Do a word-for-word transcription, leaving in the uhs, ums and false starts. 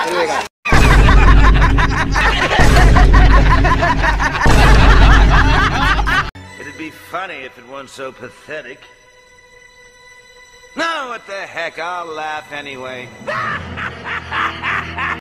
It'd be funny if it weren't so pathetic. No, what the heck, I'll laugh anyway.